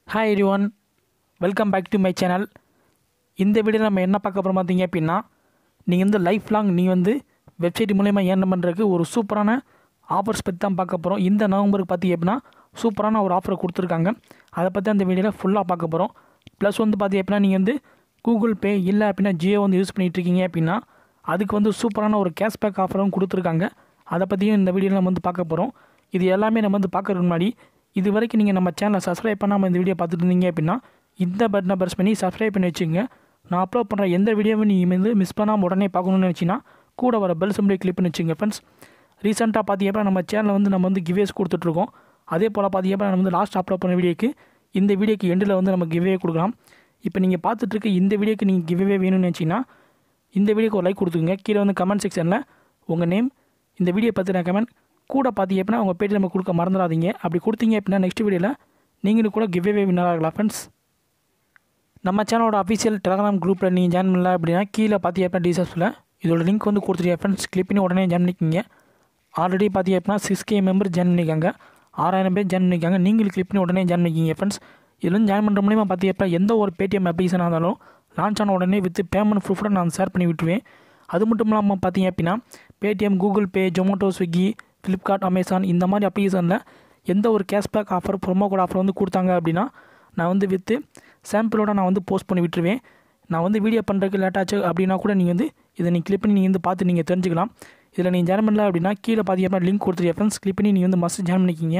Hi everyone, welcome back to my channel. இந்த video நம்ம என்ன பார்க்க போகிறோம் பார்த்தீங்க அப்படின்னா, நீங்கள் வந்து லைஃப் லாங் வெப்சைட் மூலயமா ஏர்ன் பண்ணுறதுக்கு ஒரு சூப்பரான ஆஃபர்ஸ் பற்றி தான் பார்க்க போகிறோம். இந்த நவம்பருக்கு பார்த்தீங்க அப்படின்னா சூப்பரான ஒரு ஆஃபர் கொடுத்துருக்காங்க. அதை பற்றி அந்த வீடியோவில் ஃபுல்லாக பார்க்க போகிறோம். ப்ளஸ் பார்த்தீங்க அப்படின்னா நீங்கள் கூகுள் பே இல்லை அப்படின்னா ஜியோ யூஸ் பண்ணிகிட்ருக்கீங்க அப்படின்னா அதுக்கு சூப்பரான ஒரு கேஷ்பேக் ஆஃபரும் கொடுத்துருக்காங்க. அதை பற்றியும் இந்த வீடியோவில் நம்ம பார்க்க போகிறோம். இது எல்லாமே நம்ம பார்க்குறதுக்கு முன்னாடி இது வரைக்கும் நீங்கள் நம்ம சேனலை சப்ஸ்கிரைப் பண்ணாமல் இந்த வீடியோ பார்த்துட்டு இருந்தீங்க அப்படின்னா இந்த பட்டனை ப்ரெஸ் பண்ணி சப்ஸ்கிரைப் பண்ணி வச்சுங்க. நான் அப்லோட் பண்ணுற எந்த வீடியோவும் நீங்கள் மிஸ் பண்ணாமல் உடனே பார்க்கணுன்னு நினச்சின்னா கூட வர பெல் சிம்பிளை கிளிக் பண்ணி வச்சுங்க ஃப்ரெண்ட்ஸ். ரீசெண்டாக பார்த்தீங்கன்னா நம்ம சேனலில் நம்ம கிவ்வேஸ் கொடுத்துட்ருக்கோம். அதே போல் பார்த்தீங்கன்னா நம்ம லாஸ்ட் அப்லோட் பண்ண வீடியோக்கு இந்த வீடியோக்கு எண்டில் நம்ம கிவ்வே கொடுக்கலாம். இப்போ நீங்கள் பார்த்துட்ருக்க இந்த வீடியோக்கு நீங்கள் கிவ்வே வேணும்னு நினச்சிங்கன்னா இந்த வீடியோக்கு ஒரு லைக் கொடுத்துங்க. கீழே கமெண்ட் செக்ஷனில் உங்கள் நேம், இந்த வீடியோ பற்றின கமெண்ட் கூட பார்த்தீங்க அப்படின்னா உங்கள் பேட்டி நம்ம கொடுக்க மறந்துடாதீங்க. அப்படி கொடுத்தீங்க அப்படின்னா நெக்ஸ்ட் வீடியோவில் நீங்களும் கூட கிவ்வே வின்னர் ஆகலாம் ஃப்ரெண்ட்ஸ். நம்ம சேனலோட அஃபிஷியல் டெலகிராம் குரூப்பில் நீங்கள் ஜாயின் பண்ணல அப்படின்னா கீழே பார்த்தீங்க அப்படின்னா டிஸ்கிரிப்ஷனில் இதோட லிங்க் கொடுத்துருக்கேன் ஃப்ரெண்ட்ஸ். கிளிக் பண்ணி உடனே ஜாயின் பண்ணிக்கிங்க. ஆல்ரெடி பார்த்தீங்க அப்படின்னா 6K மெம்பர் ஜாயின் பண்ணிக்காங்க, 6000 பேர் ஜாயின் பண்ணிக்காங்க. நீங்களும் கிளிக் பண்ணி உடனே ஜாயின் பண்ணிக்கிங்க ஃப்ரெண்ட்ஸ். இதில் ஜாயின் பண்ணுற மூலியமாக பார்த்தீங்க அப்படின்னா எந்த ஒரு பேடிஎம் அப்ளிகேஷனாக இருந்தாலும் லான்ச் ஆன உடனே வித் பேமெண்ட் ப்ரூஃபோட நான் ஷேர் பண்ணி விட்டுருவேன். அது மட்டும் இல்லாமல் பார்த்தீங்க அப்படின்னா Paytm, Google Pay, Zomato, Swiggy, Flipkart, Amazon இந்த மாதிரி அப்ளிகேஷனில் எந்த ஒரு cashback offer, promo code offer கொடுத்தாங்க அப்படின்னா நான் வித்து சாம்பிளோட நான் போஸ்ட் பண்ணி விட்டுருவேன். நான் வீடியோ பண்ணுறதுக்கு லேட் ஆச்சு அப்படின்னா கூட நீங்கள் இதை கிளிக் பண்ணி நீங்கள் பார்த்து நீங்கள் தெரிஞ்சுக்கலாம். இதில் நீங்கள் ஜாயின் பண்ணல அப்படின்னா கீழே பார்த்தீங்க அப்படின்னா லிங்க் கொடுத்துருக்கேன் ஃப்ரெண்ட்ஸ். கிளிக் பண்ணி நீங்கள் மஸ்ட் ஜாயின் பண்ணிக்கிங்க.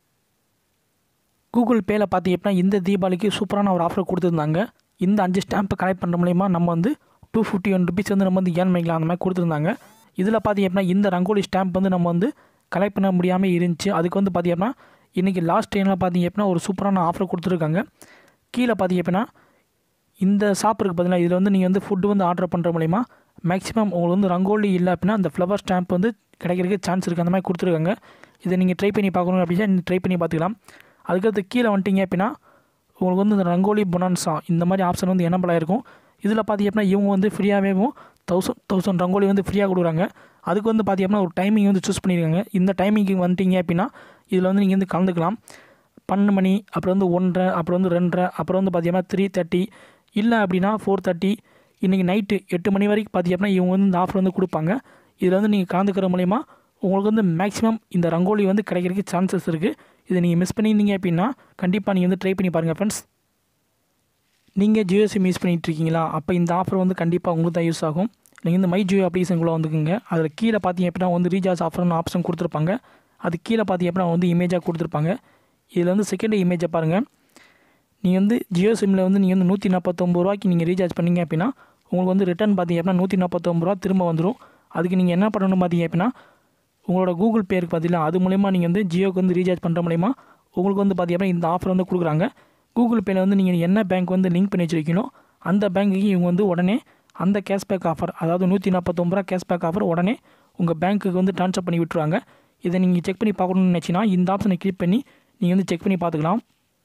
கூகுள் பேயில் பார்த்தீங்க அப்படின்னா இந்த தீபாவளிக்கு சூப்பரான ஒரு ஆஃபர் கொடுத்துருந்தாங்க. இந்த 5 ஸ்டாம்பை கலெக்ட் பண்ணுற மூலிமா நம்ம 251 ருபீஸ் நம்ம ஏர்ன் பண்ணிக்கலாம். அந்த மாதிரி கொடுத்துருந்தாங்க. இதில் பார்த்தீங்க அப்படின்னா இந்த ரங்கோலி ஸ்டாம்ப் நம்ம கலெக்ட் பண்ண முடியாமல் இருந்துச்சு. அதுக்கு பார்த்தீங்க அப்படின்னா இன்றைக்கி லாஸ்ட் டைமில் பார்த்தீங்க அப்படின்னா ஒரு சூப்பரான ஆஃபர் கொடுத்துருக்காங்க. கீழே பார்த்தீங்க அப்படின்னா இந்த ஷாப்புக்கு பார்த்தீங்கன்னா இதில் நீங்கள் ஃபுட்டு ஆர்டர் பண்ணுற மூலிமா மேக்ஸிமம் உங்களுக்கு ரங்கோலி இல்லை அப்படின்னா அந்த ஃப்ளவர் ஸ்டாம்ப் கிடைக்கிறதுக்கு சான்ஸ் இருக்குது. அந்த மாதிரி கொடுத்துருக்காங்க. இதை நீங்கள் ட்ரை பண்ணி பார்க்கணும் அப்படின்னா நீங்கள் ட்ரை பண்ணி பார்த்துக்கலாம். அதுக்கடுத்து கீழே வந்துட்டிங்க அப்படின்னா உங்களுக்கு இந்த ரங்கோலி பொனான்ஸா இந்த மாதிரி ஆப்ஷன் என்னப்பல இருக்கும். இதில் பார்த்தீங்க அப்படின்னா இவங்க ஃப்ரீயாகவே 1000 ரங்கோலி ஃப்ரீயாக கொடுக்குறாங்க. அதுக்கு பார்த்தீங்க அப்படின்னா ஒரு டைமிங் சூஸ் பண்ணியிருக்காங்க. இந்த டைமிங்க்கு வந்துட்டிங்க அப்படின்னா இதில் நீங்கள் கலந்துக்கலாம். 12 மணி, அப்புறம் 1:30, அப்புறம் 2:30, அப்புறம் பார்த்தீங்கன்னா 3:30 இல்லை அப்படின்னா 4:30, இன்றைக்கி நைட்டு 8 மணி வரைக்கும் பார்த்தீங்க அப்படின்னா இவங்க இந்த ஆஃபர் கொடுப்பாங்க. இதில் நீங்கள் கலந்துக்கிற மூலிமா உங்களுக்கு மேக்ஸிமம் இந்த ரங்கோலி கிடைக்கிறதுக்கு சான்சஸ் இருக்குது. இதை நீங்கள் மிஸ் பண்ணியிருந்தீங்க அப்படின்னா கண்டிப்பாக நீங்கள் ட்ரை பண்ணி பாருங்கள் ஃப்ரெண்ட்ஸ். நீங்கள் ஜியோ சிம் யூஸ் பண்ணிகிட்ருக்கீங்களா? அப்போ இந்த ஆஃபர் கண்டிப்பாக உங்களுக்கு தான் யூஸ் ஆகும். நீங்கள் இந்த மை ஜியோ அப்ளிகேஷனுக்குள்ளே வந்துக்குங்க. அதில் கீழே பார்த்தீங்க அப்படின்னா ரீசார்ஜ் ஆஃபர்னு ஆப்ஷன் கொடுத்துருப்பாங்க. அது கீழே பார்த்தீங்க அப்படின்னா இமேஜாக கொடுத்துருப்பாங்க. இதில் செகண்ட் இமேஜை பாருங்கள். நீங்கள் ஜியோ சிம்மில் நீங்கள் 149 ரூபாய்க்கு நீங்கள் ரீசார்ஜ் பண்ணிங்க அப்படின்னா உங்களுக்கு ரிட்டர்ன் பார்த்தீங்க அப்படின்னா 149 ரூபா திரும்ப வந்துடும். அதுக்கு நீங்கள் என்ன பண்ணணும் பார்த்தீங்க அப்படின்னா உங்களோட கூகுள் பே இருக்குது பார்த்தீங்களா, அது மூலிமா நீங்கள் ஜியோக்கு ரீசார்ஜ் பண்ணுற மூலிமா உங்களுக்கு பார்த்தீங்க அப்படின்னா இந்த ஆஃபர் கொடுக்குறாங்க. கூகுள் பேயில் நீங்கள் என்ன பேங்க் லிங்க் பண்ணி வச்சுருக்கீங்களோ அந்த பேங்க்குக்கு இவங்க உடனே அந்த கேஷ்பேக் ஆஃபர், அதாவது 149 ரூபா கேஷ்பேக் ஆஃபர் உடனே உங்கள் பேங்க்குக்கு ட்ரான்ஸ்ஃபர் பண்ணி விட்டுருவாங்க. இதை நீங்கள் செக் பண்ணி பார்க்கணுன்னு நினச்சின்னா இந்த ஆப்ஷனை கிளிக் பண்ணி நீங்கள் செக் பண்ணி பார்த்துக்கலாம்.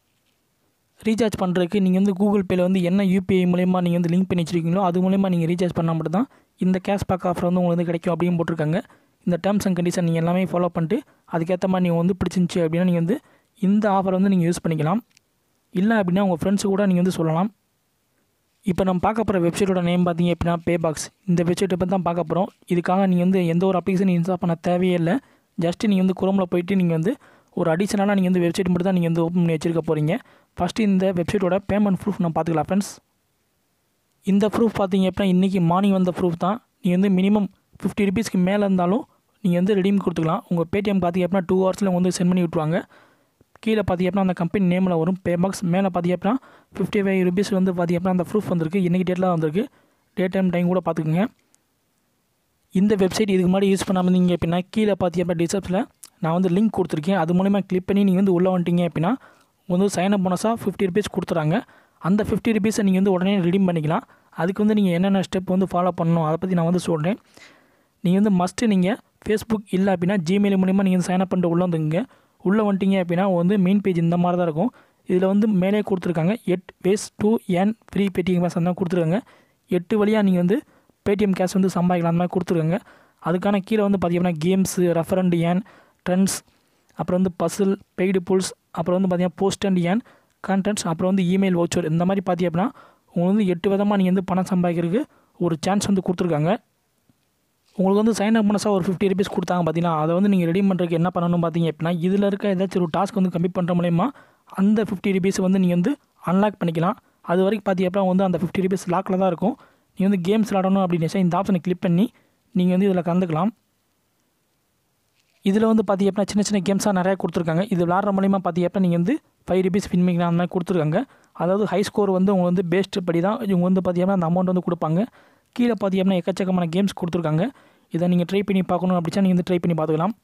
ரீசார்ஜ் பண்ணுறதுக்கு நீங்கள் கூகுள் பேயில் என்ன யூபிஐ மூலயமா நீங்கள் லிங்க் பண்ணி வச்சுருக்கீங்களோ அது மூலயமா நீங்கள் ரீசார்ஜ் பண்ணால் மட்டும் தான் இந்த கேஷ்பேக் ஆஃபர் உங்களுக்கு கிடைக்கும் அப்படின்னு போட்டிருக்காங்க. இந்த டேர்ம்ஸ் அண்ட் கண்டிஷன் நீங்கள் எல்லாமே ஃபாலோ பண்ணிட்டு அதுக்கேற்ற மாதிரி நீங்கள் பிடிச்சிருந்துச்சி அப்படின்னா நீங்கள் இந்த ஆஃபர் நீங்கள் யூஸ் பண்ணிக்கலாம். இல்லை அப்படின்னா உங்கள் ஃப்ரெண்ட்ஸு கூட நீங்கள் சொல்லலாம். இப்போ நம்ம பார்க்க போகிற வெப்சைட்டோட நேம் பார்த்தீங்க அப்படின்னா பேபாக்ஸ். இந்த வெப்சைட்டை பற்றி தான் பார்க்க போகிறோம். இதுக்காக நீங்கள் எந்த ஒரு அப்ளிகேஷன் இன்ஸ்டால் பண்ண தேவையே இல்லை. ஜஸ்ட்டு நீங்கள் குரோமில் போய்ட்டு நீங்கள் ஒரு அடிஷனலாக நீங்கள் வெப்சைட் மட்டும் தான் நீங்கள் ஓப்பன் பண்ணி வச்சுருக்க போகிறீங்க. ஃபஸ்ட்டு இந்த வெப்சைட்டோட பேமெண்ட் ப்ரூஃப் நம்ம பார்த்துக்கலாம் ஃப்ரெண்ட்ஸ். இந்த ப்ரூஃப் பார்த்தீங்க அப்படின்னா இன்றைக்கி மார்னிங் வந்த ப்ரூஃப் தான். நீங்கள் மினிமம் 50 ருபீஸ்க்கு மேலே இருந்தாலும் நீங்கள் ரெடீம் கொடுத்துக்கலாம். உங்கள் பேடிஎம் பார்த்தீங்க அப்படின்னா 2 ஹவர்ஸில் சென்ட் பண்ணி விட்டுருவாங்க. கீழே பார்த்தீங்க அப்படின்னா அந்த கம்பெனி நேமில் வரும் பேபாக்ஸ். மேலே பார்த்தீங்க அப்படின்னா 55 ருபீஸ் பார்த்தீங்க அப்படின்னா அந்த ப்ரூஃப் வந்திருக்கு. இன்றைக்கி டேட்டில் வந்திருக்கு. டேட் டைம் கூட பார்த்துக்குங்க. இந்த வெப்சைட் இதுக்கு முன்னாடி யூஸ் பண்ணாமல் இருந்தீங்க அப்படின்னா கீழே பார்த்தீங்க அப்படின்னா டிஸ்கிரிப்ஷனில் நான் லிங்க் கொடுத்துருக்கேன். அது மூலமா கிளிக் பண்ணி நீங்கள் உள்ளே வந்துட்டீங்க அப்படின்னா சைன் அப் போனஸாக 50 ருபீஸ் கொடுத்துறாங்க. அந்த 50 ருபீஸை நீங்கள் உடனே ரிடீம் பண்ணிக்கலாம். அதுக்கு நீங்கள் என்னென்ன ஸ்டெப் ஃபாலோ பண்ணணும் அதை பற்றி நான் சொல்கிறேன். நீங்கள் மஸ்ட்டு நீங்கள் ஃபேஸ்புக் இல்லை அப்படின்னா ஜிமெயில் மூலிமா நீங்கள் சைன் அப் பண்ணிட்டு உள்ளே வந்துங்க. உள்ளே வந்துட்டிங்க அப்படின்னா மெயின் பேஜ் இந்த மாதிரி தான் இருக்கும். இதில் மேலே கொடுத்துருக்காங்க 8 ways to earn free Paytm cash அந்த கொடுத்துருக்காங்க. 8 வழியாக நீங்கள் பேடிஎம் கேஷ் சம்பாதிக்கலாம் அந்த மாதிரி கொடுத்துருக்காங்க. அதுக்கான கீழே பார்த்தீங்கன்னா கேம்ஸு, ரெஃபரண்ட் ஏன், ட்ரெண்ட்ஸ், அப்புறம் பசில், பெய்டு புல்ஸ், அப்புறம் பார்த்தீங்கன்னா போஸ்ட் அண்ட் ஏன், கான்டென்ட்ஸ், அப்புறம் வந்து இமெயில் வவுச்சர். இந்த மாதிரி பார்த்தீங்க அப்படின்னா உங்களுக்கு வந்து 8 விதமாக நீங்கள் வந்து பணம் சம்பாதிக்கிறதுக்கு ஒரு சான்ஸ் வந்து கொடுத்துருக்காங்க. உங்களுக்கு வந்து சைன் அப் பண்ணஸாக ஒரு 50 ருபீஸ் கொடுத்தாங்க பார்த்தீங்கன்னா, அதை வந்து நீங்கள் ரெடீம் பண்ணுறதுக்கு என்ன பண்ணணும் பார்த்தீங்க அப்படின்னா, இதில் இருக்க ஏதாச்சும் ஒரு டாஸ்க் வந்து கம்ப்ளீட் பண்ணுற மூலயமா அந்த 50 ருபீஸ் வந்து நீங்கள் வந்து அன்லாக் பண்ணிக்கலாம். அது வரைக்கும் பார்த்தீங்க அப்படின்னா வந்து அந்த 50 ருபீஸ் லாக்கில் தான் இருக்கும். நீங்கள் வந்து கேம்ஸ் விளாடணும் அப்படின்னு இந்த ஆப்ஷனை கிளிக் பண்ணி நீங்கள் வந்து இதில் கலந்துக்கலாம். இதில் வந்து பார்த்தீங்க அப்படின்னா சின்ன சின்ன கேம்ஸாக நிறையா கொடுத்துருக்காங்க. இது விளாட்ற மூலிமா பார்த்தீங்க அப்படின்னா நீங்கள் வந்து 5 ருபீஸ் வின் பண்ணிக்கலாம் அந்த மாதிரி கொடுத்துருக்காங்க. அதாவது ஹை ஸ்கோர் வந்து உங்களுக்கு வந்து பேஸ்ட் படி தான் இவங்க வந்து பார்த்தீங்கன்னா அந்த அமௌண்ட் வந்து கொடுப்பாங்க. கீழே பார்த்தீங்கன்னா எக்கச்சக்கமான கேம்ஸ் கொடுத்துருக்காங்க. இதை நீங்கள் ட்ரை பண்ணி பார்க்கணும் அப்படின்னா நீங்கள் வந்து ட்ரை பண்ணி பார்த்துக்கலாம்.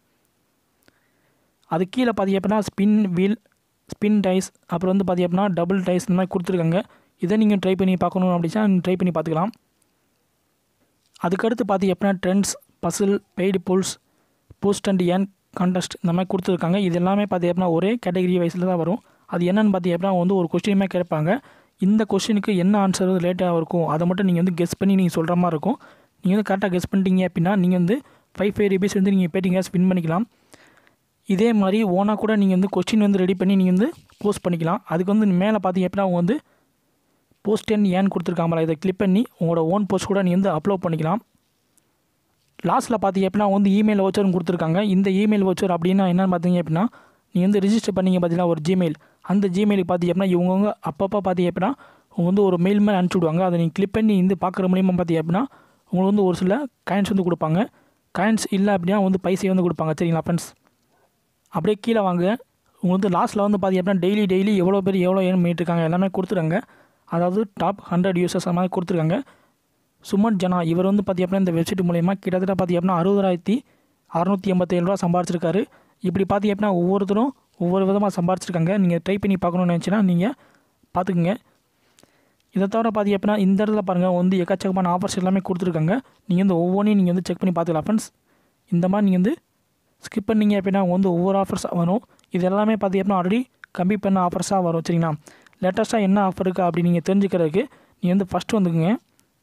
அது கீழே பார்த்தீங்க அப்படின்னா ஸ்பின் வீல், ஸ்பின் டைஸ், அப்புறம் வந்து பார்த்தீங்க அப்படின்னா டபுள் டைஸ் இந்த மாதிரி கொடுத்துருக்காங்க. இதை நீங்கள் ட்ரை பண்ணி பார்க்கணும் அப்படின்னா நீங்கள் ட்ரை பண்ணி பார்த்துக்கலாம். அதுக்கடுத்து பார்த்தீங்க அப்படின்னா trends, puzzle, paid polls, post and ஏன் கான்டெஸ்ட் இந்த மாதிரி கொடுத்துருக்காங்க. இது எல்லாமே பார்த்தீங்க அப்படின்னா ஒரே கேட்டகரி வைஸில் தான் வரும். அது என்னென்னு பார்த்தீங்க அப்படின்னா வந்து ஒரு கொஸ்டினுமே கேட்பாங்க. இந்த கொஸ்டினுக்கு என்ன ஆன்சர் வந்து லேட்டாக இருக்கும் அதை மட்டும் நீங்கள் வந்து கெஸ் பண்ணி நீங்கள் சொல்கிற மாதிரி இருக்கும். நீங்கள் வந்து கரெக்டாக கெஸ் பண்ணிட்டீங்க அப்படின்னா நீங்கள் வந்து 5 ருபீஸ் வந்து நீங்கள் பேட்டிங்க வின் பண்ணிக்கலாம். இதே மாதிரி ஓனாக கூட நீங்கள் வந்து கொஸ்டின் வந்து ரெடி பண்ணி நீங்கள் வந்து போஸ்ட் பண்ணிக்கலாம். அதுக்கு வந்து மேலே பார்த்தீங்க அப்படின்னா அவங்க வந்து போஸ்ட் அண்ட் ஏன் கொடுத்துருக்காங்களா, இதை கிளிக் பண்ணி உங்களோட ஓன் போஸ்ட் கூட நீங்கள் வந்து அப்லோட் பண்ணிக்கலாம். லாஸ்ட்டில் பார்த்தீங்க அப்படின்னா வந்து இமெயில் வவுச்சரும் கொடுத்துருக்காங்க. இந்த இமெயில் வவுச்சர் அப்படின்னா என்னென்னு பார்த்தீங்க அப்படின்னா நீங்கள் வந்து ரிஜிஸ்டர் பண்ணிங்க பார்த்தீங்கன்னா ஒரு ஜிமெயில், அந்த ஜிமெயிலுக்கு பார்த்தீங்க அப்படின்னா இவங்க அப்பப்போ பார்த்தீங்க அப்படின்னா அவங்க வந்து ஒரு மெயில் மாதிரி அனுப்பிச்சி விடுவாங்க. அதை நீங்கள் கிளிக் பண்ணி இந்த பார்க்குற மூலியமாக பார்த்தீங்க அப்படின்னா உங்களுக்கு வந்து ஒரு சில காயின்ஸ் வந்து கொடுப்பாங்க. காயின்ஸ் இல்லை அப்படின்னா வந்து பைசை வந்து கொடுப்பாங்க. சரிங்களா ஃப்ரெண்ட்ஸ், அப்படியே கீழே வாங்க. உங்களுக்கு வந்து லாஸ்ட்டில் வந்து பார்த்தீங்க அப்படின்னா டெய்லி எவ்வளோ பேர் எவ்வளோ ஏர்ன் பண்ணிட்டுருக்காங்க எல்லாமே கொடுத்துருக்காங்க. அதாவது டாப் 100 யூசர்ஸ் அந்த மாதிரி கொடுத்துருக்காங்க. சுமன் ஜனா இவர் வந்து பார்த்தீங்க அப்படின்னா இந்த வெப்சைட் மூலயமா கிட்டத்தட்ட பார்த்தீங்க அப்படின்னா 60,687 ரூபா சம்பாரிச்சிருக்காரு. இப்படி பார்த்தீங்க அப்படின்னா ஒவ்வொருத்தரும் ஒவ்வொரு விதமாக சம்பாரிச்சிருக்காங்க. நீங்கள் ட்ரை பண்ணி பார்க்கணுன்னு நினச்சின்னா நீங்கள் பார்த்துக்குங்க. இதை தவிர பார்த்தீங்க அப்படின்னா இந்த இடத்துல பாருங்கள் வந்து எக்கச்சக்கமான ஆஃபர்ஸ் எல்லாமே கொடுத்துருக்காங்க. நீங்கள் வந்து ஒவ்வொன்றையும் நீங்கள் வந்து செக் பண்ணி பார்த்துக்கலாம் ஃப்ரெண்ட்ஸ். இந்த மாதிரி நீங்கள் வந்து ஸ்கிப் பண்ணிங்க அப்படின்னா வந்து ஒவ்வொரு ஆஃபர்ஸாக வரும். இது எல்லாமே பார்த்தீங்க அப்படின்னா ஆல்ரெடி கம்மி பண்ண ஆஃபர்ஸாக வரும். சரிங்களா, லேட்டஸ்ட்டாக என்ன ஆஃபர் இருக்குது அப்படி நீங்கள் தெரிஞ்சுக்கிறதுக்கு நீங்கள் வந்து ஃபஸ்ட்டு வந்துக்குங்க.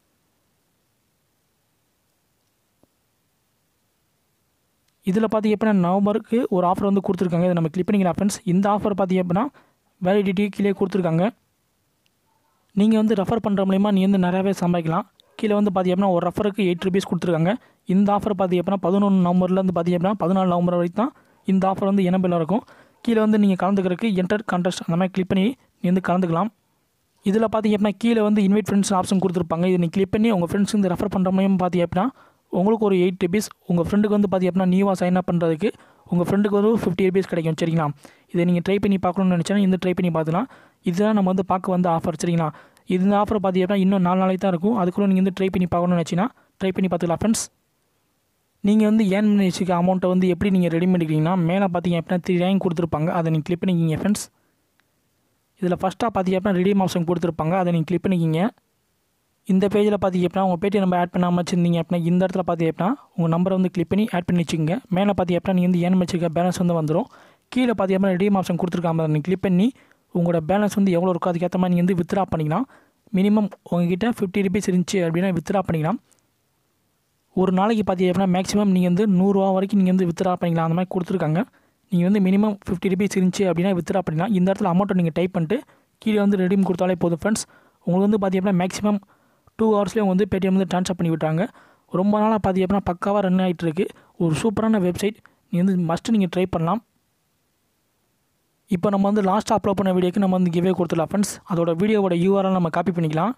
இதில் பார்த்தீங்க அப்படின்னா நவம்பருக்கு ஒரு ஆஃபர் வந்து கொடுத்துருக்காங்க. இதை நம்ம கிளிக் பண்ணிக்கலாம் ஃப்ரெண்ட்ஸ். இந்த ஆஃபர் பார்த்தீங்க அப்படின்னா வேலிடிட்டி கீழே கொடுத்துருக்காங்க. நீங்கள் வந்து ரெஃபர் பண்ணுற மூலிமா நீ வந்து நிறையாவே சம்பாதிக்கலாம். கீழே வந்து பார்த்தீங்க அப்படின்னா ஒரு ரெஃபருக்கு 8 ருபீஸ் கொடுத்துருக்காங்க. இந்த ஆஃபர் பார்த்தீங்க அப்படின்னா 11 நவம்பர்லேருந்து பார்த்தீங்க அப்படின்னா 14 நவம்பர் வரைக்கும் தான் இந்த ஆஃபர் வந்து எனபிள் இருக்கும். கீழே வந்து நீங்கள் கலந்துக்கிறதுக்கு என்டர் கான்டெஸ்ட் அந்த மாதிரி கிளிக் பண்ணி நீ வந்து கலந்துக்கலாம். இதில் பார்த்தீங்க அப்படின்னா கீழே வந்து இன்வைட் ஃப்ரெண்ட்ஸ் ஆப்ஷன் கொடுத்துருப்பாங்க. இதை நீங்கள் கிளிக் பண்ணி உங்கள் ஃப்ரெண்ட்ஸ் வந்து ரெஃபர் பண்ணுற மூலியமாக பார்த்தீங்க அப்படின்னா உங்களுக்கு ஒரு 8 ருபீஸ், உங்கள் ஃப்ரெண்டுக்கு வந்து பார்த்தீங்க அப்படின்னா நியூவாக சைன் அப் பண்ணுறதுக்கு உங்கள் ஃப்ரெண்டுக்கு வந்து 50 ருபீஸ் கிடைக்கும். சரிங்களா, இதை நீங்கள் ட்ரை பண்ணி பார்க்கணும்னு நினச்சா இந்த ட்ரை பண்ணி பார்த்துக்கலாம். இதுதான் நம்ம வந்து பார்க்க வந்த ஆஃபர். சரிங்களா, இந்த ஆஃபர் பார்த்தீங்க அப்படின்னா இன்னும் 4 நாளைக்கு தான் இருக்கும். அதுக்குள்ளே நீங்கள் வந்து ட்ரை பண்ணி பார்க்கணும்னு நினச்சிங்கன்னா ட்ரை பண்ணி பார்த்துக்கலாம் ஃப்ரெண்ட்ஸ். நீங்கள் வந்து ஏர்ன் பண்ணி வச்சுக்க அமௌண்ட்டை வந்து எப்படி நீங்கள் ரெடி பண்ணிக்கிறீங்கன்னா மேலே பார்த்தீங்க அப்படின்னா 3 ரேங்க் கொடுத்துருப்பாங்க. அதை நீங்கள் கிளிக் பண்ணிக்கிங்க ஃப்ரெண்ட்ஸ். இதில் ஃபஸ்ட்டாக பார்த்தீங்க அப்படின்னா ரெடீம் ஆப்ஷன் கொடுத்துருப்பாங்க. அதை நீங்கள் கிளிக் பண்ணிக்கிங்க. இந்த பேஜில் பார்த்தீங்க அப்படின்னா உங்கள் பேடிஎம் நம்பர் ஆட் பண்ணாமல் வச்சுருந்தீங்க அப்படின்னா இந்த இடத்துல பார்த்தீங்க அப்படின்னா உங்கள் நம்பரை வந்து கிளிக் பண்ணி ஆட் பண்ணி வச்சுக்கோங்க. மேலே பார்த்தீங்க அப்படின்னா நீங்கள் வந்து ஏர்ன் வச்சுக்க பேலன்ஸ் வந்து வந்துடும். கீழே பார்த்தீங்க அப்படின்னா ரெடீம் ஆப்ஷன் கொடுத்துருக்காங்க. அதை நீங்கள் கிளிக் பண்ணி உங்களோட பேலன்ஸ் வந்து எவ்வளோ இருக்கோ அதுக்கேற்ற மாதிரி நீங்கள் வந்து வித்ரா பண்ணிக்கலாம். மினிமம் உங்ககிட்ட 50 ருபீஸ் இருந்துச்சு அப்படின்னா வித்ரா பண்ணிக்கலாம். ஒரு நாளைக்கு பார்த்தீங்க அப்படின்னா மேக்ஸிமம் நீங்கள் வந்து 100 ரூபா வரைக்கும் நீங்கள் வந்து வித்ரா பண்ணிக்கலாம். அந்த மாதிரி கொடுத்துருக்காங்க. நீங்கள் வந்து மினிமம் 50 ருபீஸ் இருந்துச்சு அப்படின்னா வித்ரா பண்ணிக்கலாம். இந்த இடத்துல அமௌண்ட்டை நீங்கள் டைப் பண்ணிட்டு கீழே வந்து ரெடீம் கொடுத்தாலே போதும் ஃப்ரெண்ட்ஸ். உங்களுக்கு வந்து பார்த்தீங்க அப்படின்னா மேக்ஸிமம் 2 ஹவர்ஸ்லேயே வந்து பேடிஎம் வந்து ட்ரான்ஸ்ஃபர் பண்ணி விட்டாங்க. ரொம்ப நாளாக பார்த்தீங்க அப்படின்னா பக்காவாக ரன் ஆகிட்டு இருக்கு. ஒரு சூப்பரான வெப்சைட். நீங்கள் வந்து மஸ்ட்டு நீங்கள் ட்ரை பண்ணலாம். இப்போ நம்ம வந்து லாஸ்ட்டாக அப்லோட் பண்ண வீடியோக்கு நம்ம வந்து கிவ்வே கொடுத்துடலாம் ஃப்ரெண்ட்ஸ். அதோட வீடியோவோட URL நம்ம காப்பி பண்ணிக்கலாம்.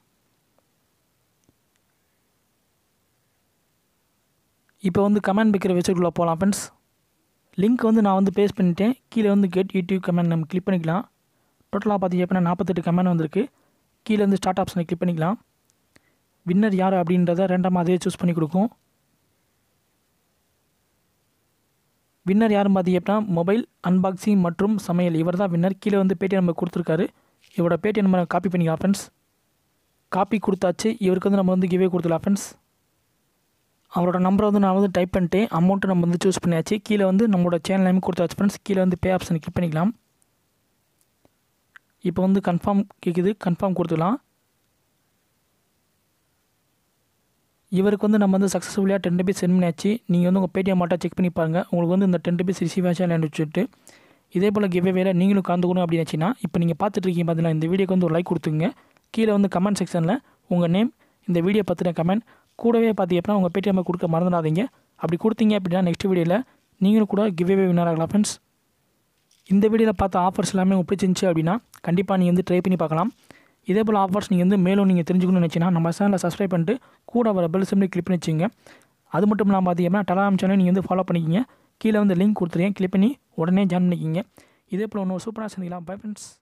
இப்போ வந்து கமெண்ட் வைக்கிற வெப்சைட்டுக்குள்ளே போகலாம் ஃப்ரெண்ட்ஸ். லிங்க் வந்து நான் வந்து பேஸ்ட் பண்ணிட்டேன். கீழே வந்து கெட் யூடியூப் கமெண்ட் நம்ம கிளிக் பண்ணிக்கலாம். டோட்டலாக பார்த்தீங்க அப்படின்னா 48 கமெண்ட் வந்திருக்கு. கீழே வந்து ஸ்டார்ட் ஆப்ஷனை கிளிக் பண்ணிக்கலாம். வின்னர் யார் அப்படின்றத ரேண்டமாக அதே சூஸ் பண்ணி கொடுக்கும். வின்னர் யாரும் பார்த்தீங்க அப்படின்னா மொபைல் அன்பாக்சிங் மற்றும் சமையல், இவர் தான் வின்னர். கீழே வந்து பேடிஎம் நம்பர் கொடுத்துருக்காரு. இவரோட பேடிஎம் நம்பரை காப்பி பண்ணிக்கலாம் ஃப்ரெண்ட்ஸ். காப்பி கொடுத்தாச்சு. இவருக்கு வந்து நம்ம வந்து கிவ்வே கொடுத்துக்கலாம் ஃப்ரெண்ட்ஸ். அவரோட நம்பரை வந்து நான் வந்து டைப் பண்ணிட்டேன். அமௌண்ட்டை நம்ம வந்து சூஸ் பண்ணியாச்சு. கீழே வந்து நம்மளோட சேனல் நேம் கொடுத்தாச்சு ஃப்ரெண்ட்ஸ். கீழே வந்து பே ஆப்ஷனை கிளிக் பண்ணிக்கலாம். இப்போ வந்து கன்ஃபார்ம் கேட்குது, கன்ஃபார்ம் கொடுத்துக்கலாம். இவருக்கு வந்து நம்ம வந்து சக்ஸஸ்ஃபுல்லாக 10 ருபீஸ் சென்ட் பண்ணியாச்சு. நீங்கள் வந்து உங்கள் பேடிஎம் மாட்டா செக் பண்ணி பாருங்கள். உங்களுக்கு வந்து இந்த 10 ருபீஸ் ரிசீவ் ஆச்சா இல்லைன்னு சொல்லிட்டு. இதே போல் கிவ்அவேல நீங்களும் கலந்துக்கணும் அப்படின்னு நினச்சின்னா இப்போ நீங்கள் பார்த்துட்ருக்கீங்க பார்த்தீங்கன்னா இந்த வீடியோக்கு வந்து ஒரு லைக் கொடுத்துங்க. கீழே வந்து கமெண்ட் செக்ஷனில் உங்கள் நேம், இந்த வீடியோ பற்றின கமெண்ட், கூடவே பார்த்திங்க அப்படின்னா உங்கள் பேடிஎம் கொடுக்க மறந்துடாதீங்க. அப்படி கொடுத்தீங்க அப்படின்னா நெக்ஸ்ட் வீடியோவில் நீங்களும் கூட கிவ்அவே வின்னர் ஆகலாம் ஃப்ரெண்ட்ஸ். இந்த வீடியோவில் பார்த்த ஆஃபர்ஸ் எல்லாமே உங்களுக்கு பிடிச்சிருந்துச்சு அப்படின்னா கண்டிப்பாக நீங்கள் வந்து ட்ரை பண்ணி பார்க்கலாம். இதே போல் ஆஃபர்ஸ் நீங்கள் வந்து மேலும் நீங்கள் தெரிஞ்சுக்கணும்னு நினச்சிங்கன்னா நம்ம சேனலை சப்ஸ்கிரைப் பண்ணிட்டு கூட வர பெல் சிம்லையும் கிளிக் பண்ணி வச்சுங்க. அது மட்டும் இல்லாமல் பார்த்தீங்கன்னா டெலகிராம் சேனல் நீங்கள் வந்து ஃபாலோ பண்ணிக்கிங்க. கீழே வந்து லிங்க் கொடுத்துருக்கேன், கிளிக் பண்ணி உடனே ஜாயின் பண்ணிக்கிங்க. இதே போல் இன்னொரு சூப்பராக சந்திக்கலாம். Bye friends.